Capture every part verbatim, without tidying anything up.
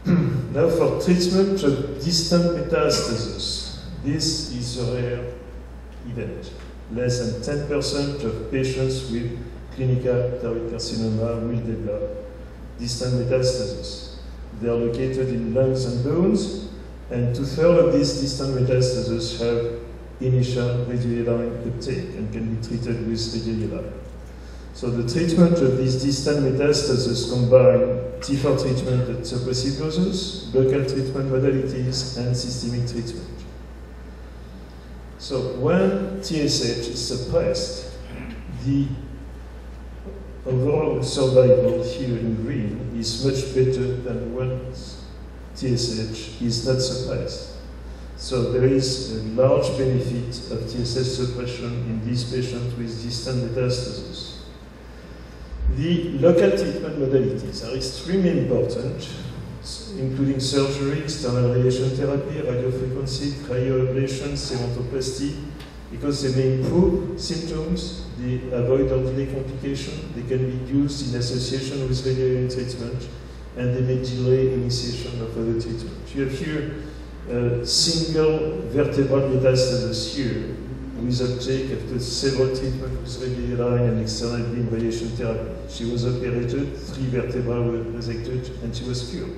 Now for treatment of distant metastasis, this is a rare event. Less than ten percent of patients with clinical thyroid carcinoma will develop distant metastasis. They are located in lungs and bones, and two-thirds of these distant metastases have initial radioiodine uptake and can be treated with radioiodine. So the treatment of these distant metastases combine T four treatment at suppressive doses, local treatment modalities, and systemic treatment. So when T S H is suppressed, the overall survival here in green is much better than when T S H is not suppressed. So there is a large benefit of T S H suppression in these patients with distant metastasis. The local treatment modalities are extremely important, including surgery, external radiation therapy, radiofrequency, cryoablation, cementoplasty, because they may improve symptoms, they avoid or delay complications, they can be used in association with radiation treatment, and they may delay initiation of other treatment. You have here a single vertebral metastasis here, with uptake after several treatments with radioiodine and external beam radiation therapy. She was operated, three vertebrae were resected, and she was cured.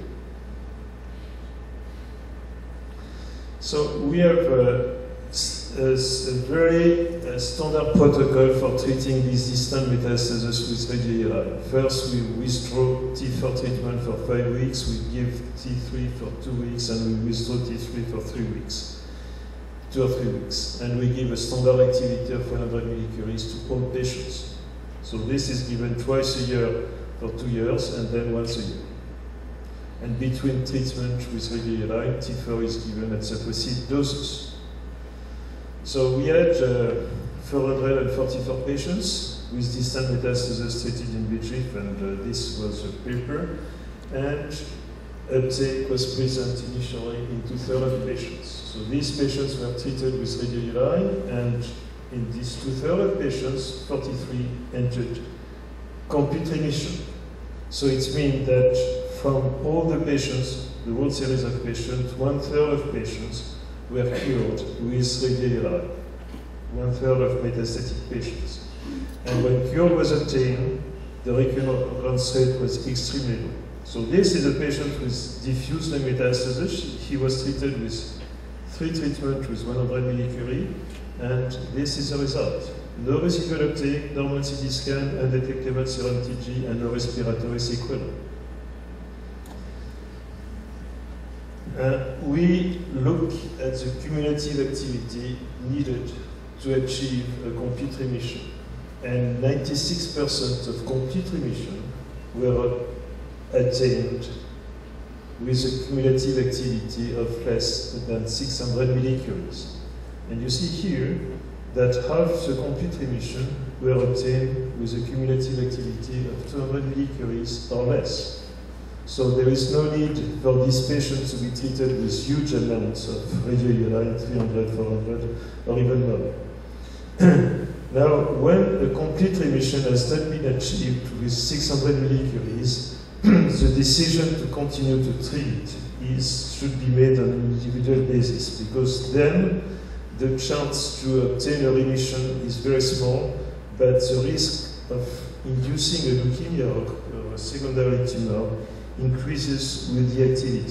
So we have a, a, a very a standard protocol for treating these distant metastases with radioiodine. First, we withdraw T four treatment for five weeks, we give T three for two weeks, and we withdraw T three for three weeks. Two or three weeks, and we give a standard activity of one hundred millicuries to all patients. So this is given twice a year for two years, and then once a year. And between treatment with radioiodine, T four is given at suppressive doses. So we had uh, four hundred forty-four patients with distant metastasis treated in VEGF, and uh, this was a paper. And uptake was present initially in two-thirds of patients. So these patients were treated with radioiodine, and in these two-thirds of patients, forty-three entered complete remission. So it means that from all the patients, the whole series of patients, one-third of patients were cured with radioiodine, one-third of metastatic patients. And when cure was obtained, the recurrence rate was extremely low. So this is a patient with diffuse lung metastasis. He was treated with three treatments with one hundred millicurie, and this is the result. No residual uptake, normal C T scan, undetectable serum T G, and no respiratory sequelae. Uh, we look at the cumulative activity needed to achieve a complete remission, and ninety-six percent of complete remission were attained with a cumulative activity of less than six hundred millicuries. And you see here that half the complete remission were obtained with a cumulative activity of two hundred millicuries or less. So there is no need for these patients to be treated with huge amounts of radioiodine, three hundred, four hundred, or even more. Now, when a complete remission has not been achieved with six hundred millicuries, the decision to continue to treat is, should be made on an individual basis, because then the chance to obtain a remission is very small, but the risk of inducing a leukemia or, or a secondary tumor increases with the activity.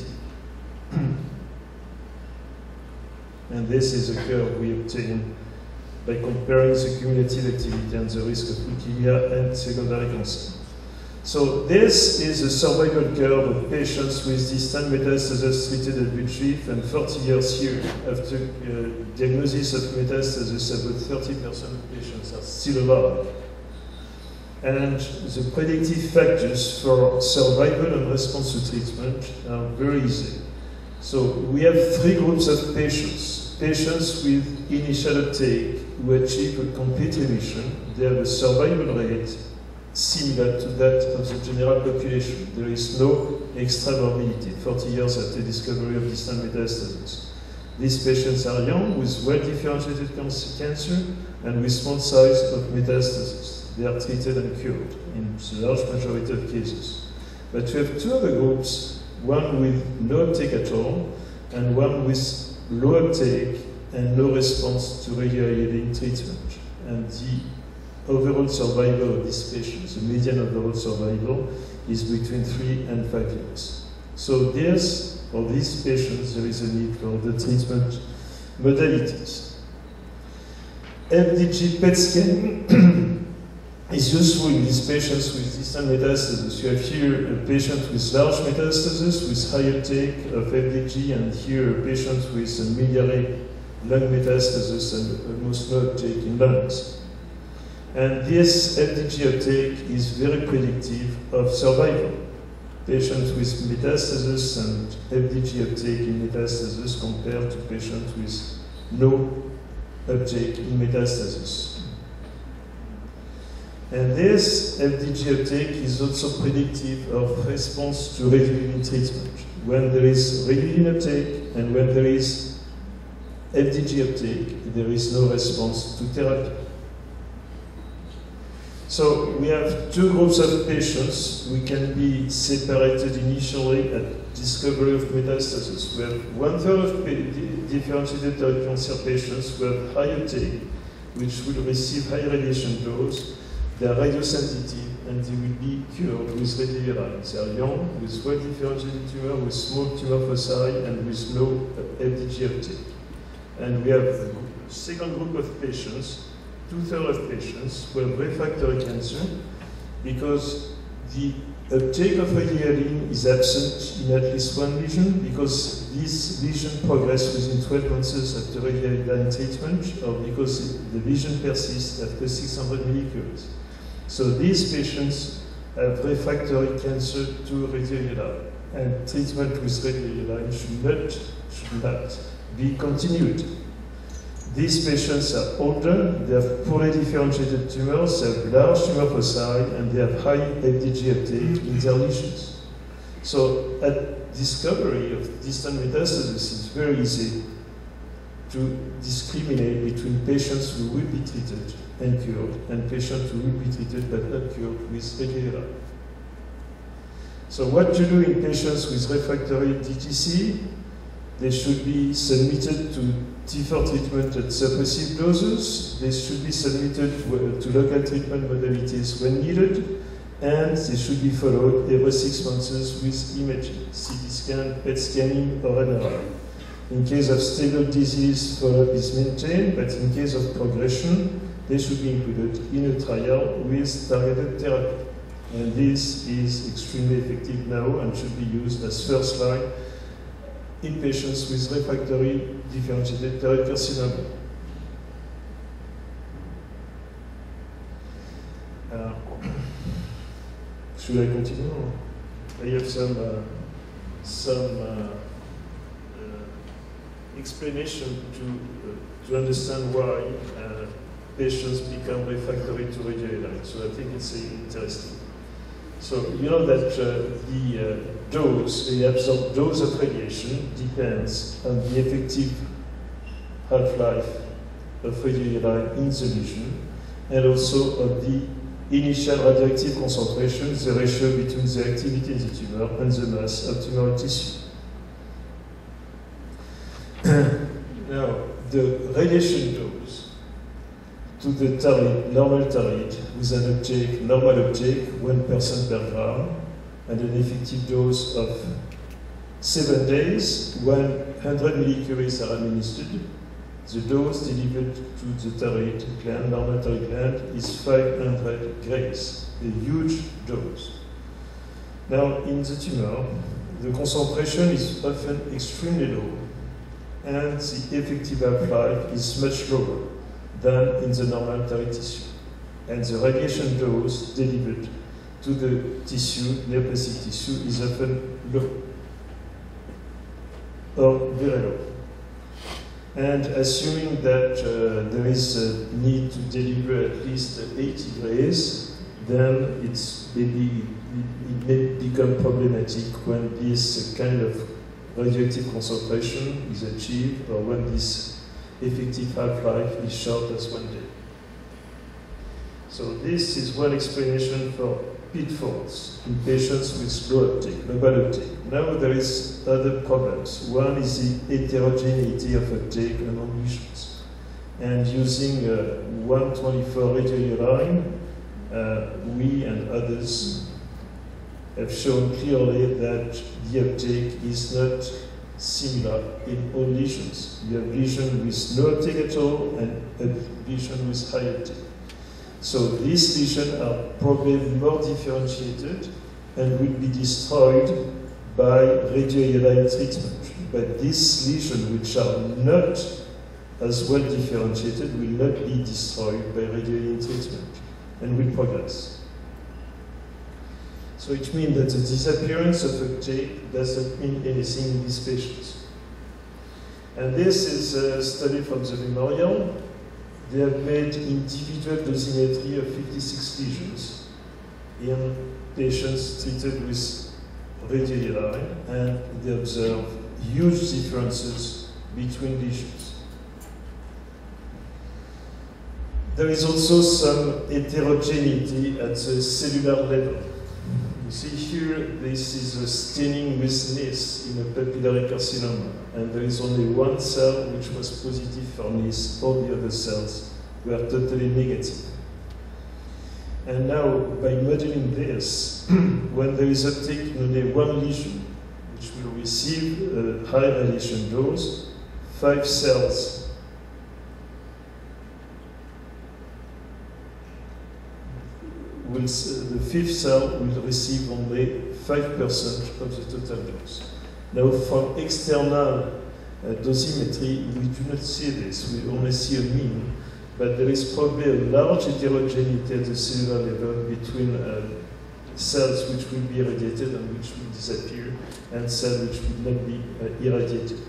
And this is a curve we obtain by comparing the cumulative activity and the risk of leukemia and secondary cancer. So this is a survival curve of patients with distant metastasis treated at VEGF, and forty years here after uh, diagnosis of metastasis, about thirty percent of patients are still alive. And the predictive factors for survival and response to treatment are very easy. So we have three groups of patients. Patients with initial uptake who achieve a complete remission. They have a survival rate similar to that of the general population. There is no extra morbidity, forty years after discovery of distant metastasis. These patients are young, with well-differentiated cancer, and with small size of metastasis. They are treated and cured in the large majority of cases. But we have two other groups, one with no uptake at all, and one with low uptake and no response to regular iodine treatment. And the overall survival of these patients, the median overall survival, is between three and five years. So there's, for these patients, there is a need for the treatment modalities. F D G P E T scan is useful in these patients with distant metastasis. You have here a patient with large metastasis with high uptake of F D G, and here a patient with a miliary lung metastasis and almost no uptake in lungs. And this F D G uptake is very predictive of survival. Patients with metastasis and F D G uptake in metastasis compared to patients with no uptake in metastasis. And this F D G uptake is also predictive of response to radiolin treatment. When there is radiolin uptake and when there is F D G uptake, there is no response to therapy. So we have two groups of patients. We can be separated initially at discovery of metastasis. We have one third of differentiated thyroid cancer patients who have high uptake, which will receive high radiation dose. They are radiosensitive and they will be cured with radiolin. They are young, with well-differentiated tumor, with small tumor foci, and with low F D G uptake. And we have a second group of patients, two-thirds of patients who have refractory cancer because the uptake of radiolin is absent in at least one lesion, because this lesion progresses within twelve months after radiolin treatment, or because the lesion persists after six hundred millicuries. So these patients have refractory cancer to radiolin, and treatment with radiolin should not, should not be continued. These patients are older, they have poorly differentiated tumors, they have large tumor foci, and they have high F D G uptake in their lesions. So at discovery of distant metastasis, it's very easy to discriminate between patients who will be treated and cured and patients who will be treated but not cured with radiolin. So what to do in patients with refractory D T C? They should be submitted to T four treatment at suppressive doses. They should be submitted to local treatment modalities when needed, and they should be followed every six months with imaging, C T scan, P E T scanning, or M R I. In case of stable disease, follow-up is maintained, but in case of progression, they should be included in a trial with targeted therapy. And this is extremely effective now and should be used as first line in patients with refractory differentiated thyroid carcinoma. Uh, should I continue? I have some uh, some uh, uh, explanation to uh, to understand why uh, patients become refractory to radiolin. So I think it's uh, interesting. So you know that uh, the uh, dose, the absorbed dose of radiation depends on the effective half-life of radiolin in the lesion, and also of the initial radioactive concentration, the ratio between the activity in the tumor and the mass of tumoral tissue. Now, the radiation dose to the thyroid, normal thyroid, with an uptake, normal uptake, one percent per gram, and an effective dose of seven days, one hundred millicuries are administered. The dose delivered to the thyroid gland, normal thyroid gland, is five hundred grays, a huge dose. Now, in the tumor, the concentration is often extremely low, and the effective half-life is much lower than in the normal thyroid tissue. And the radiation dose delivered to the tissue, neoplastic tissue, is often low, or very low. And assuming that uh, there is a need to deliver at least eighty grays, then it's maybe, it may become problematic when this kind of radioactive concentration is achieved, or when this effective half-life is short as one day. So this is one explanation for pitfalls in patients with low uptake, global uptake. Now there is other problems. One is the heterogeneity of uptake among lesions. And using uh, one twenty-four radioiodine, uh, we and others have shown clearly that the uptake is not similar in all lesions. You have lesions with no uptake at all and a lesion with high uptake. So these lesions are probably more differentiated and will be destroyed by radioiodine treatment. But these lesions which are not as well differentiated will not be destroyed by radioiodine treatment and will progress. So it means that the disappearance of uptake doesn't mean anything in these patients. And this is a study from the Memorial. They have made individual dosimetry of fifty-six lesions in patients treated with radioiodine, and they observe huge differences between lesions. There is also some heterogeneity at the cellular level. You see here, this is a staining with N I S in a papillary carcinoma, and there is only one cell which was positive for N I S, all the other cells were totally negative. And now, by modeling this, when there is uptake in only one lesion, which will receive a high radiation dose, five cells will, the fifth cell will receive only five percent of the total dose. Now, from external uh, dosimetry, we do not see this. We only see a mean, but there is probably a large heterogeneity at the cellular level between uh, cells which will be irradiated and which will disappear, and cells which will not be uh, irradiated.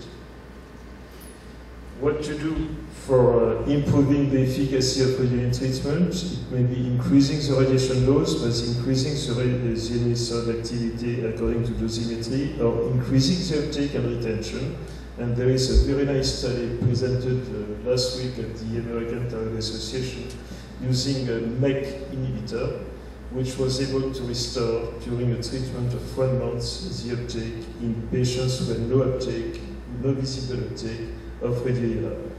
What to do for uh, improving the efficacy of radiation treatment? It may be increasing the radiation dose, but increasing the radiation activity according to dosimetry, or increasing the uptake and retention. And there is a very nice study presented uh, last week at the American Thyroid Association using a M E K inhibitor, which was able to restore during a treatment of one month the uptake in patients who had no uptake, no visible uptake of radioiodine.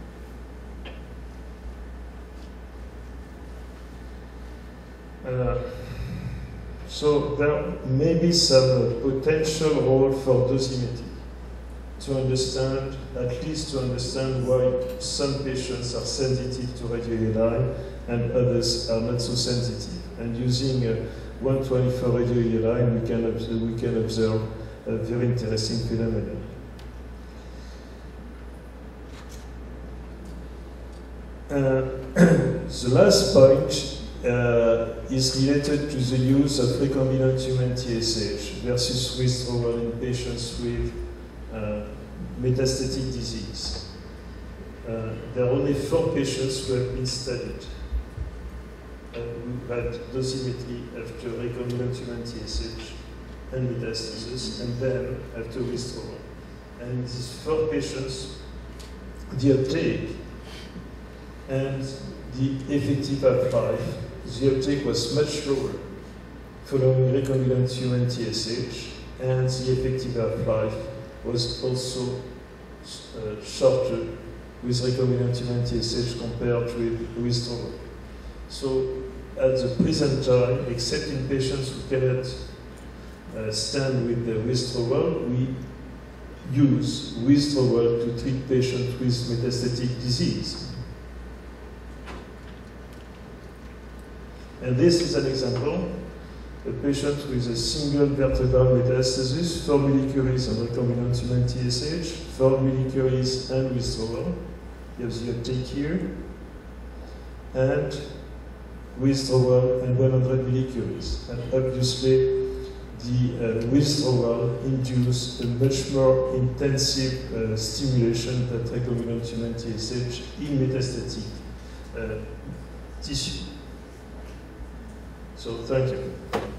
Uh, so there may be some potential role for dosimetry to understand, at least to understand why some patients are sensitive to radioiodine and others are not so sensitive. And using uh, one twenty-four radioiodine, we can observe, we can observe a very interesting phenomenon. Uh, the last point uh, is related to the use of recombinant human T S H versus withdrawal in patients with uh, metastatic disease. Uh, there are only four patients who have been studied uh, who had dosimetry after recombinant human T S H and metastasis, and then after withdrawal. And in these four patients, the uptake and the effective half-life, the uptake was much lower following recombinant human T S H, and the effective half-life was also uh, shorter with recombinant human T S H compared with withdrawal. So at the present time, except in patients who cannot uh, stand with the withdrawal, we use withdrawal to treat patients with metastatic disease. And this is an example. A patient with a single vertebral metastasis, four millicuries on recombinant human T S H, four millicuries and withdrawal. You have the uptake here. And withdrawal and one hundred millicuries. And obviously, the uh, withdrawal induced a much more intensive uh, stimulation than recombinant human T S H in metastatic uh, tissue. So thank you.